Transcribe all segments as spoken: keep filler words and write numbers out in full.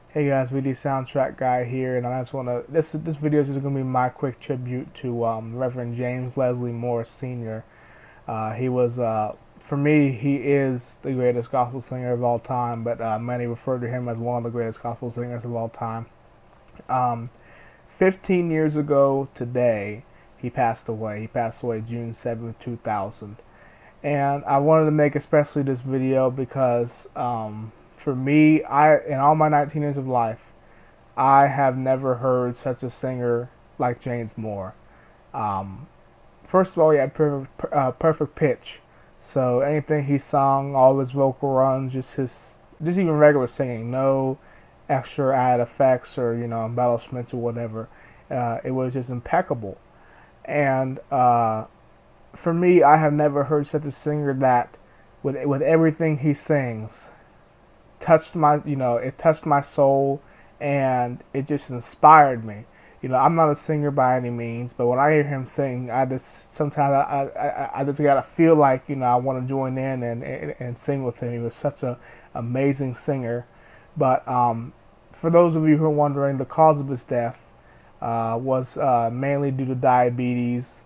Hey guys, V D Soundtrack Guy here, and I just want to. This this video is just going to be my quick tribute to um, Reverend James Leslie Moore Senior Uh, he was, uh, for me, he is the greatest gospel singer of all time, but uh, many refer to him as one of the greatest gospel singers of all time. Um, Fifteen years ago today, he passed away. He passed away June seventh, two thousand, and I wanted to make especially this video because. Um, For me, I in all my nineteen years of life, I have never heard such a singer like James Moore. Um, first of all, he had perfect, uh, perfect pitch, so anything he sung, all his vocal runs, just his, just even regular singing, no extra added effects or you know embellishments or whatever. Uh, it was just impeccable, and uh, for me, I have never heard such a singer that, with with everything he sings. touched my you know it touched my soul, and it just inspired me. You know, I'm not a singer by any means, but when I hear him sing, I just sometimes I I, I just gotta feel like you know I want to join in and, and and sing with him. He was such a amazing singer. But um, for those of you who are wondering, the cause of his death uh, was uh, mainly due to diabetes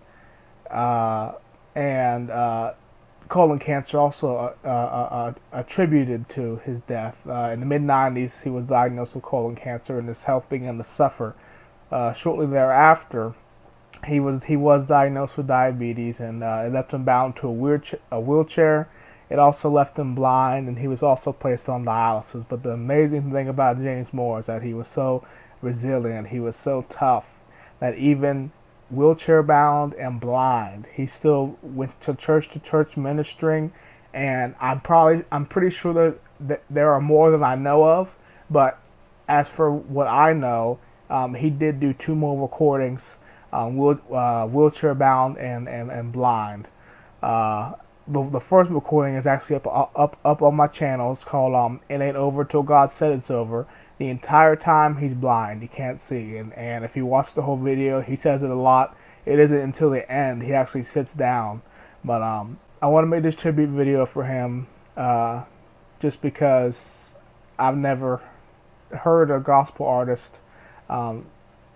uh, and. Uh, colon cancer, also uh, uh, uh, attributed to his death. Uh, in the mid nineties, he was diagnosed with colon cancer, and his health began to suffer. Uh, shortly thereafter, he was he was diagnosed with diabetes, and uh, it left him bound to a wheelchair, a wheelchair. It also left him blind, and he was also placed on dialysis. But the amazing thing about James Moore is that he was so resilient, he was so tough, that even wheelchair bound and blind, he still went to church to church ministering. And I'm probably I'm pretty sure that, that there are more than I know of, but as for what I know, um, he did do two more recordings, um, wheel, uh, wheelchair bound and, and, and blind. Uh, the, the first recording is actually up up up on my channel. It's called um, It Ain't Over Till God Said It's Over. The entire time he's blind, he can't see, and and if you watch the whole video, he says it a lot. It isn't until the end he actually sits down. But um, I want to make this tribute video for him, uh, just because I've never heard a gospel artist um,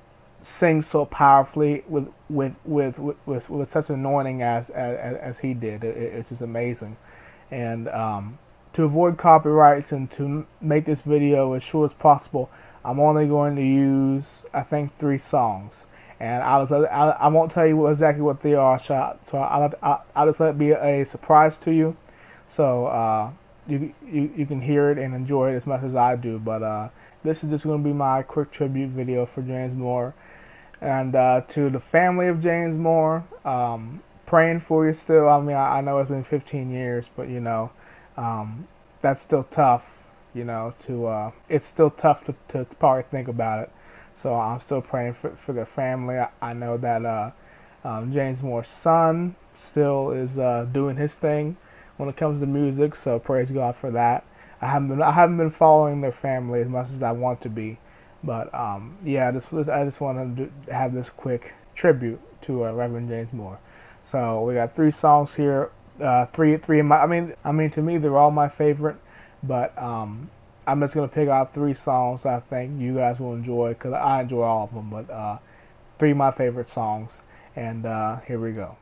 sing so powerfully with with with with, with, with such anointing as as as he did. It, it's just amazing, and. Um, To avoid copyrights and to make this video as short as possible, I'm only going to use, I think, three songs. And I'll, I'll, I won't tell you exactly what they are, so I'll, I'll, I'll just let it be a surprise to you. So uh, you, you, you can hear it and enjoy it as much as I do. But uh, this is just going to be my quick tribute video for James Moore. And uh, to the family of James Moore, um, praying for you still. I mean, I, I know it's been fifteen years, but you know, Um, that's still tough, you know, to, uh, it's still tough to, to, to probably think about it. So I'm still praying for, for their family. I, I know that, uh, um, James Moore's son still is, uh, doing his thing when it comes to music. So praise God for that. I haven't been, I haven't been following their family as much as I want to be, but, um, yeah, this, this I just want to do, have this quick tribute to, uh, Reverend James Moore. So we got three songs here. Uh, three, three of my. I mean, I mean, to me, they're all my favorite. But um, I'm just gonna pick out three songs I think you guys will enjoy, because I enjoy all of them. But uh, three of my favorite songs, and uh, here we go.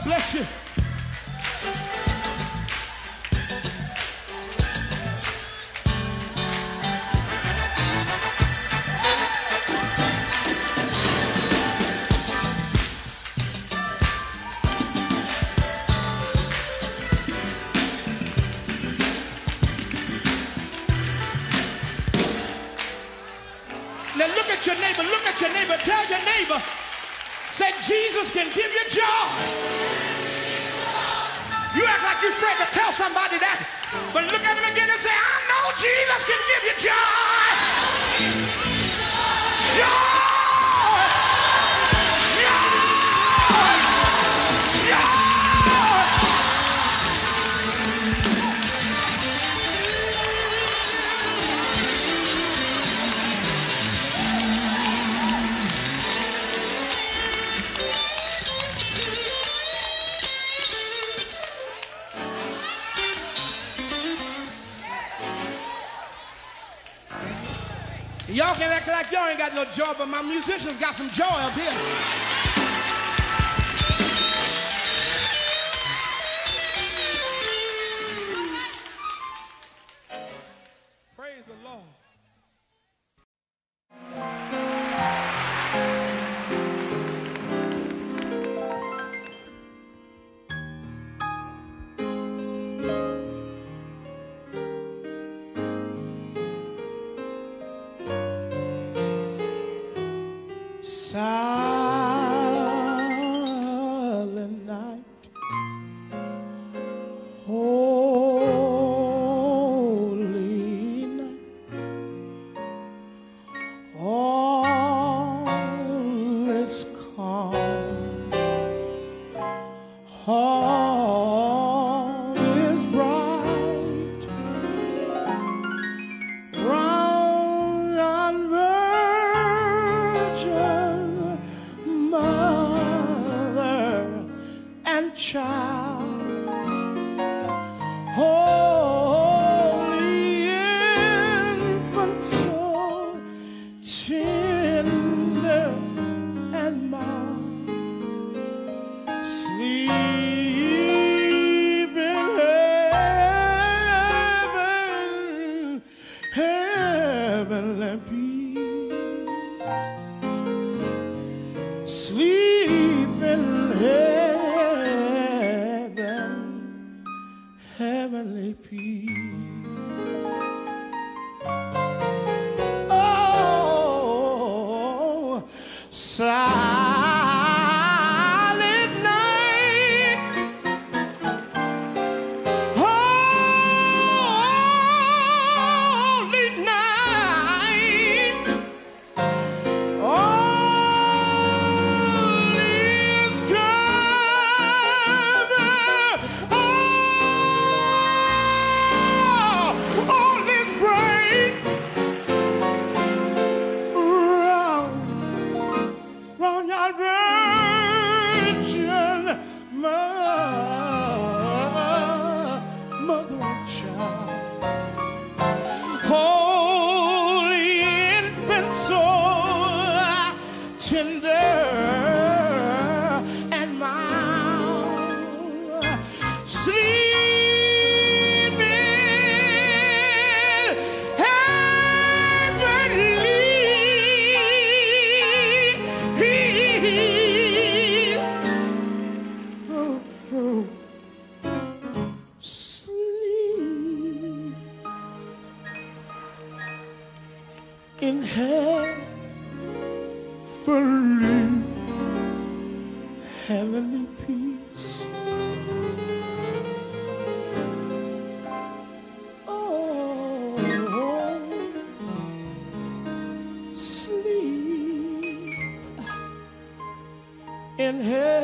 bless you. Now look at your neighbor, look at your neighbor, tell your neighbor, say Jesus can give you joy. You act like you're afraid to tell somebody that, but look at him again and say, I know Jesus can give you joy. Joy! Y'all can act like y'all ain't got no joy, but my musicians got some joy up here. Praise the Lord. Silent night, holy night, all is calm, all is bright, round and child, holy infant, so tender and mild, sleep in heaven, heavenly peace, sleep in heaven, heavenly peace. Oh, silent night, holy night, all is covered. All is bright, round, round your virgin mother and child, holy infant, so tender and mild, sleep. In heavenly, heavenly peace. Oh, sleep in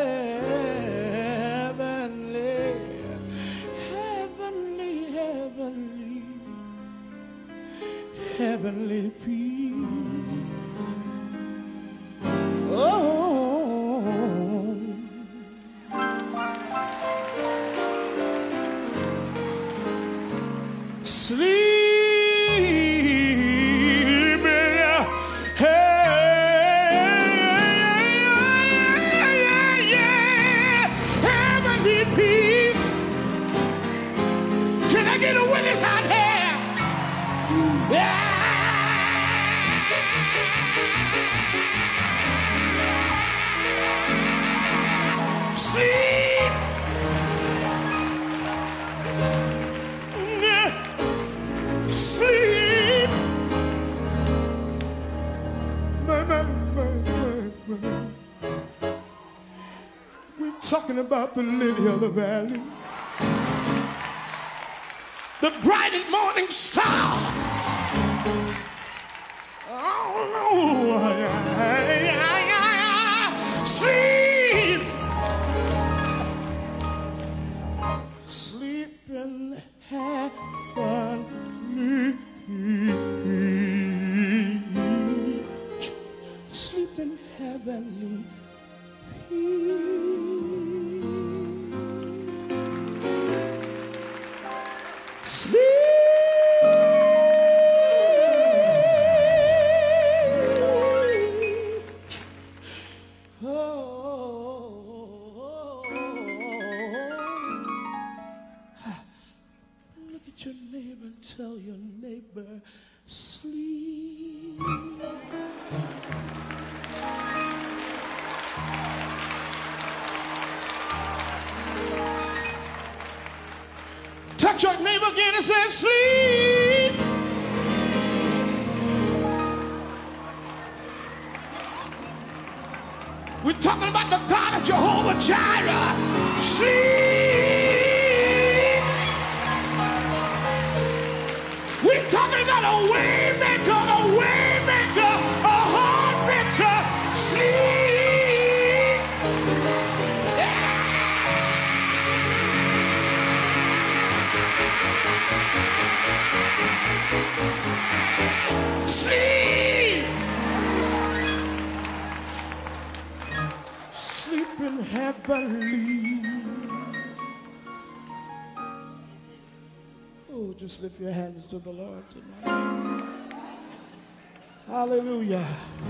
heavenly, heavenly, heavenly, heavenly peace. Sleep in talking about the lily of the valley, the bright and morning star. Oh, no. Sleep. Sleep in heavenly. Sleep in heavenly peace. Sleep. Your neighbor, tell your neighbor, sleep. Touch your neighbor again and say, sleep. We're talking about the God of Jehovah Jireh. Sleep. We're talking about a way maker, a way maker, a heart maker. Sleep. Yeah. Sleep. Sleep in heavenly. Oh, just lift your hands to the Lord tonight. Hallelujah.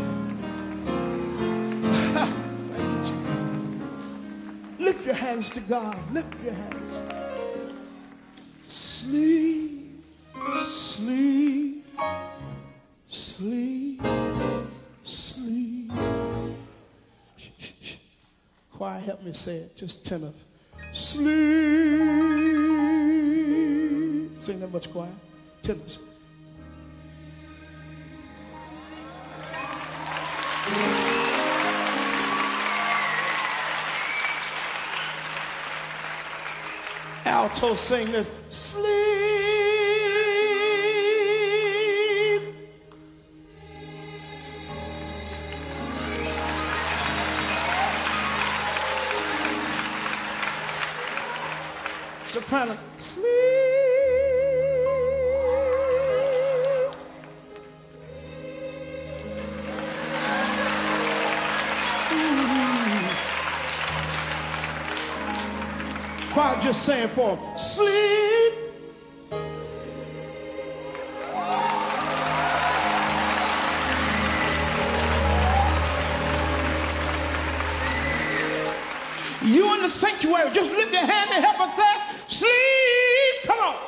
Thank you, Jesus. Lift your hands to God. Lift your hands. Sleep, sleep, sleep, sleep. Shh, shh, shh. Choir, help me say it. Just tenor. Sleep. Sing that much, choir. Tenors. Alto, sing this. Sleep. Soprano. Sleep. Choir just saying for him, sleep. You in the sanctuary, just lift your hand and help us say, sleep. Come on.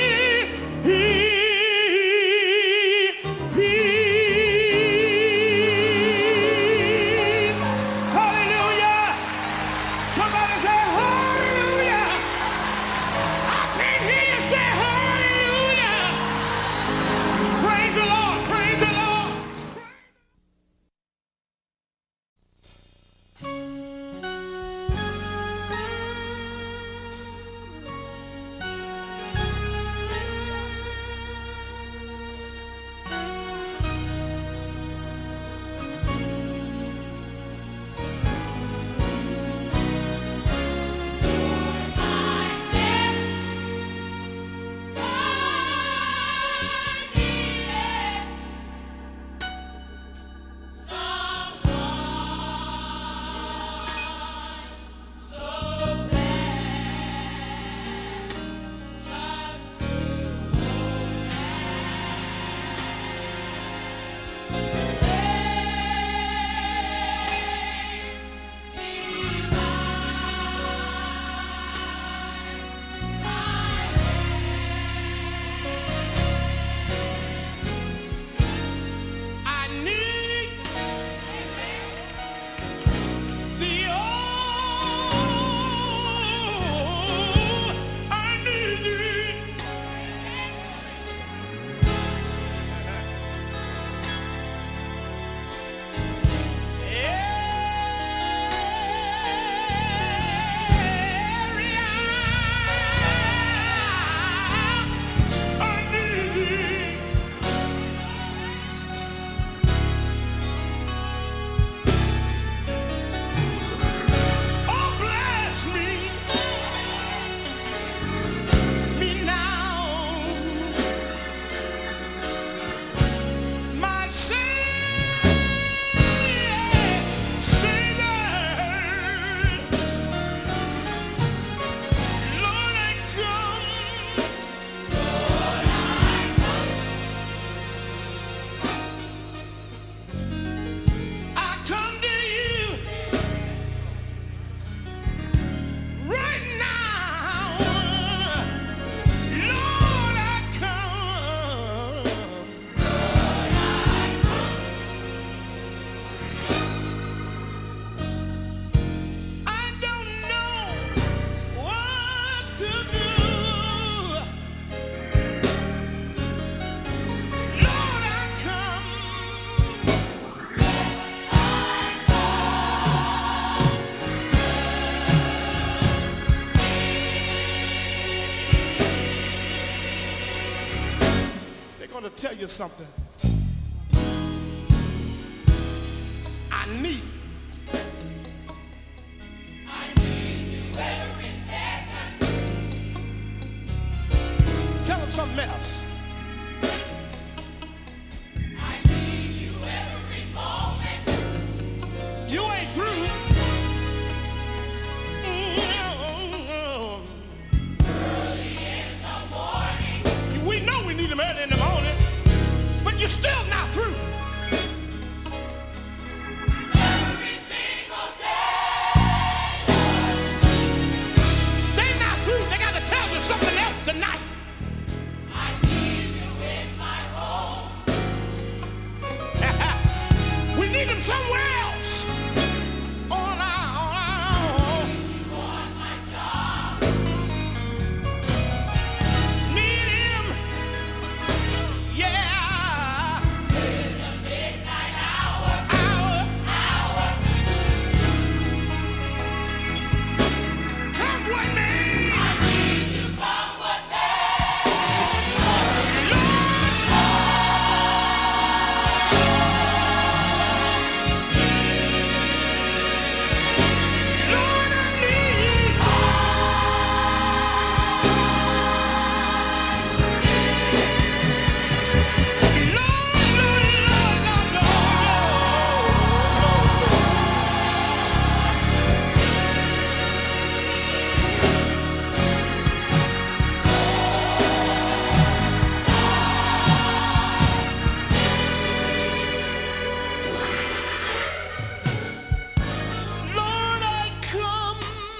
Peace. going to tell you something. I need. I need you every second. Tell them something else. I need you every moment. You ain't through. Early in the morning. We know we need them early in the morning, but you're still not through. Every single day. They're not through. They got to tell you something else tonight. I need you in my home. We need them somewhere else. On our, on our own. On my job. Need him. Yeah. In the midnight hour. Hour. Hour. Come with me. I need you come with me. Lord, I need. Lord, Lord, Lord, Lord, Lord, I come.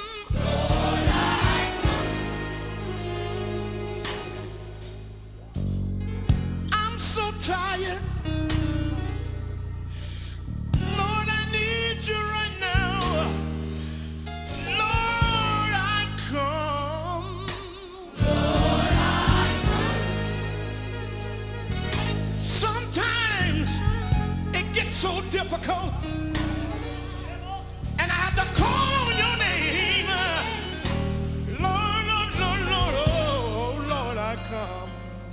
I'm so tired. Lord, I need you right now. Lord, I come. Sometimes it gets so difficult, and I have to call on your name. Lord, Lord, Lord, Lord, oh, Lord, I come.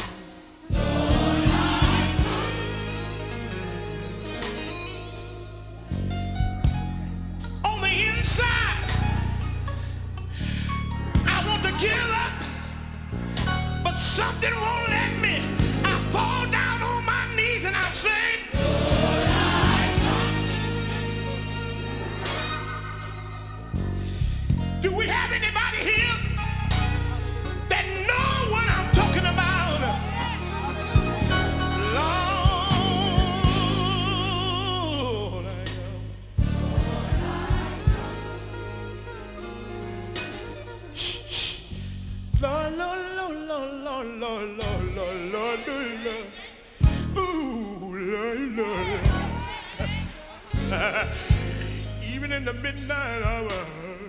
On the inside, I want to give up, but something won't let me. I fall down on my knees and I say, do we have anybody here that know what I'm talking about? Lord, I am. Shh, shh. Lord, Lord, Lord, Lord, Lord, Lord, Lord, Lord, Lord, Lord, Lord. Ooh, Lord, Lord. Even in the midnight hour.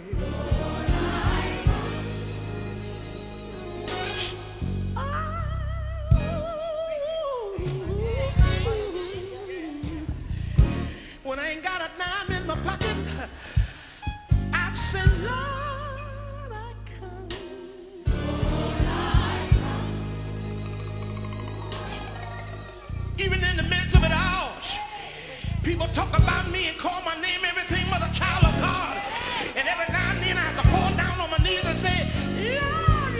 When I ain't got a dime in my pocket, I say, Lord, I come. Even in the midst of it all, people talk about me and call my name everything but a child of God. And every now and then I have to fall down on my knees and say, Lord,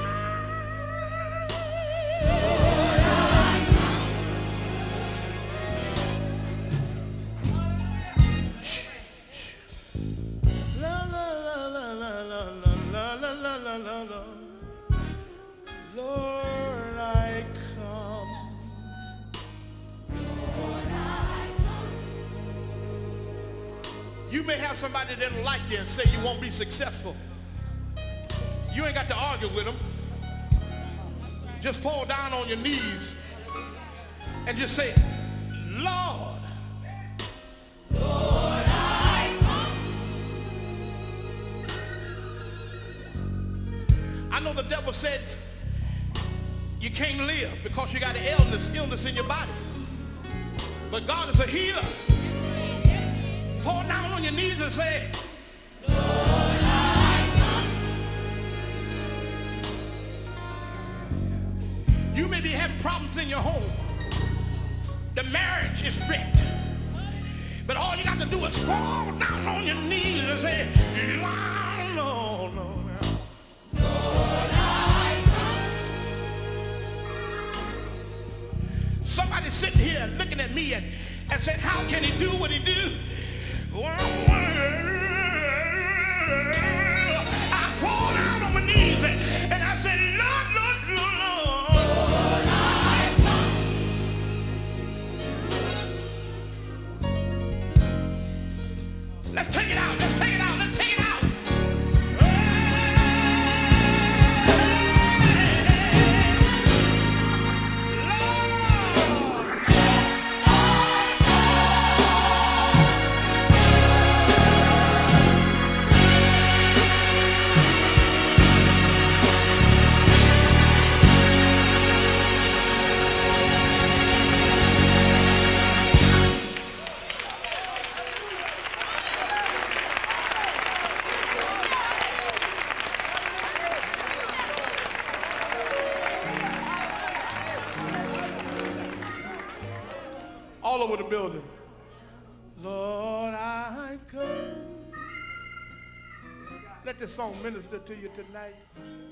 Lord, Lord, Lord, Lord, Lord, Lord, I come. You may have somebody that don't like you and say you won't be successful. You ain't got to argue with them. Just fall down on your knees and just say, Lord, Lord, I come. I know the devil said you can't live because you got an illness, illness in your body. But God is a healer. Fall down on your knees and say, Lord, I come. You may be having problems in your home. The marriage is wrecked. But all you got to do is fall down on your knees and say, Lord, Lord, Lord. Somebody sitting here looking at me and, and said, how can he do what he do? Well, I fall down on my knees and, and I said, Lord, Lord, Lord, Lord. Let's take it out, let's take it out, let's take it out. All over the building. Lord, I come. Let this song minister to you tonight.